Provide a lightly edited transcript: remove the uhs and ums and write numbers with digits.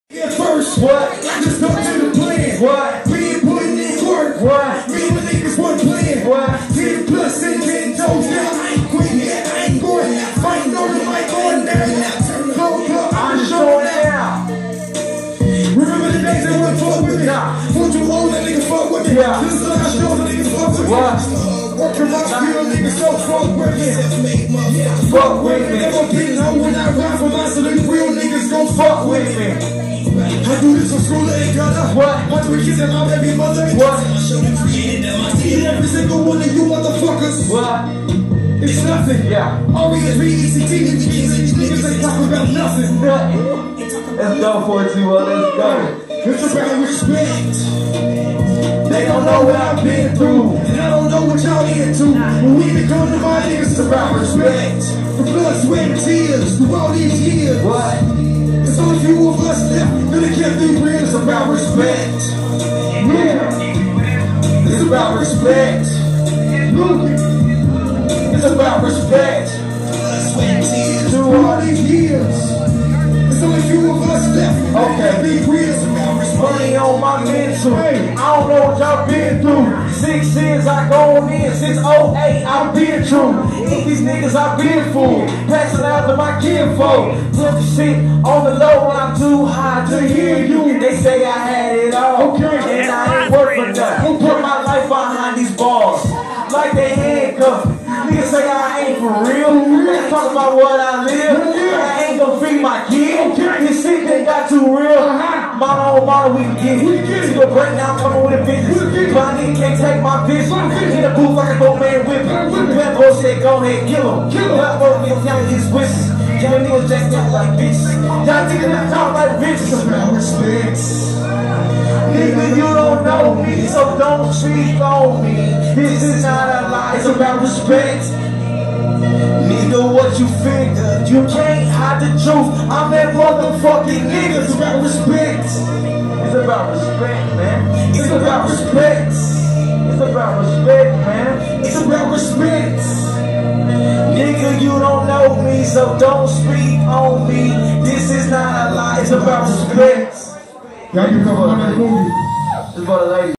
Yeah, first, what? Just up to the plan. What? We ain't putting in work. What? Me and the niggas one plan. What? 10 plus and 10 toes down. I ain't quitting yet. I ain't going. Fighting on the mic on down. Go club, I'm just showing out. Remember the days that went fuck with me? Won't you hold that nigga fuck with me? Yeah. This is how I show the niggas fuck with me. What? Working my skill, niggas so fuck with me. Fuck with me. Never been home when I ride for my so these real niggas gon' fuck with me. I do this for school, ain't gonna. What? Want 3 kids and my baby mother. What? Every single one of you motherfuckers. What? It's nothing. Yeah. R-E-S-B-E-C-T, these niggas ain't talking about nothing. Let's go for it, T-Well. Let's go. It's about respect. They don't know what I've been through, and I don't know what y'all into. When we become to my niggas, it's about respect. The blood, sweat, and tears through all these years. What? There's only few of us left, but it can't be real. It's about respect. Yeah. It's about respect. Lugey. It's about respect. Blood, sweat, and tears through all these years. There's only few of us left. Okay. Be real. It's about respect. Money on my mental. Hey. I don't know what y'all been through. 6 years I gone in. Since 08 I've been true. These niggas I've been fooled. Passing out to my kinfolk. Put the shit on the low when I'm too high to hear you. They say I had it all. Okay. And I ain't worth for nothing. Put my life behind these bars. Like they handcuffed. Niggas say I ain't for real. They talk about what I live. I ain't gonna feed my kid. This shit they got too real. Model on model we can get it. See the breakdown coming with a business. My nigga can't take my business. In the booth like a dope man whipping. That boy said go ahead, kill him. That boy niggas telling his wishes. Young niggas jacked up like bitches. Y'all niggas that talk like bitches. It's about respect. Nigga, you don't know me, so don't speak on me. This is not a lie, it's about respect. Nigga, what you figure? You can't hide the truth. I'm that motherfucking nigga. It's about respect. It's about respect, man. It's about respect. It's about respect, man. It's about respect. Nigga, you don't know me, so don't speak on me. This is not a lie, it's about respect. Y'all can come on that movie. It's about a lady.